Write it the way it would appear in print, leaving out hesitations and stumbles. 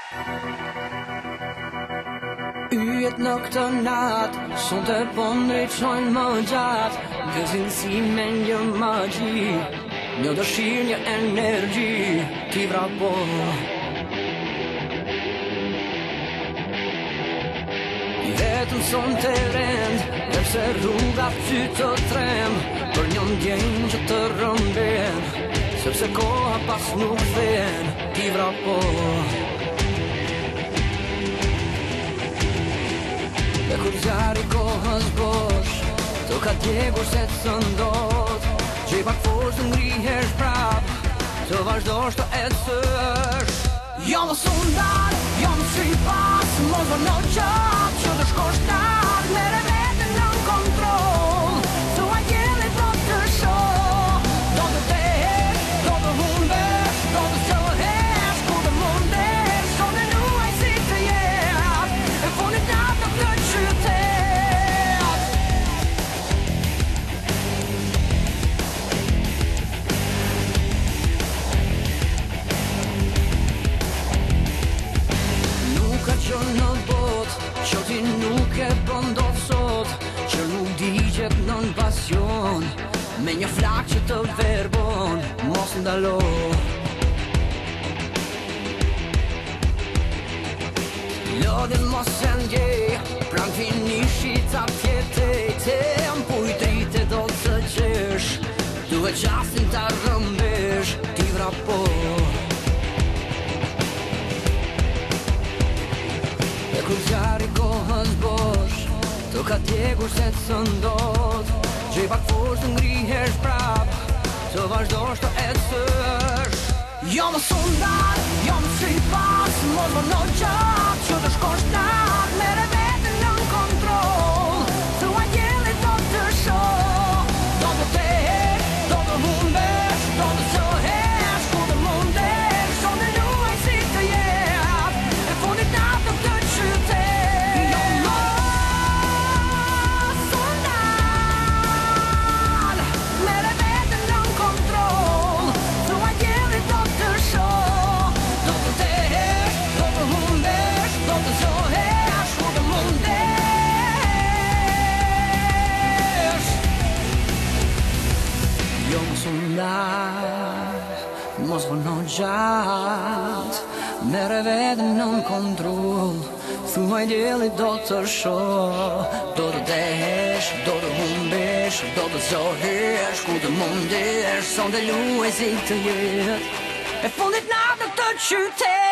Yjet në këtë natë, sonte po ndriçojnë më gjatë, gëzin si me një magji, një dëshirë, një energji, ti vrapo. I vetëm sonte rend, përse rruga ty të trem, për një ndjenjë që të rëmben, sepse koha pas nuk vjen, ti vrapo. E kur zjarri kohës bosh, të ka djegur se të ndodh, që i pak forës të ngrihesh prap, të vazhdosh të ecësh. Jo më sundan, jo më shqipas, mos vërno qatë, që të shkosh natë, mere vete në kontrol, të ajjelit do të shoh, do të tesh, do të humbesh, do të qohesh, ku të mundesh, son e nuaj si të jetë, e funit natë në këtë qytet. Nuk ka që në bot, që ti nuk e bëndot sot, që nuk digjet nën pasion, me një flak që të verbon, mos ndalo. Lodhin mos e ndjej, pran finishit apjetej, tempo i drite do të qesh, duhet qastin të rëmbesh, ti vrapo. E kur zjarri kohës bosh, të ka djegur se të ndodh, që i pak forës të ngrihesh prap, të vazhdosh të ecësh. Jo më sundan, jo më shqipas, mos vërno qatë, që të shkosh natë, mere vete në kontrol, të ajjelit do të shoh, do të tesh, do të humbesh, do të qohesh, ku të mundesh, son e nuaj si të jetë, e funit natë në këtë qytet. Jo më sundan, mere vete në kontrol, të ajjelit do të shoh, do të tesh, do të humbesh, do të qohesh, ku të mundesh. Jo më sundan, mos vërno gjatë, mere vete në kontrol, thuaj djelit do të shoh, do të desh, do të humbesh, do të qohesh, ku të mundesh, son të luaj si të jetë, e fundit natë në këtë qytet.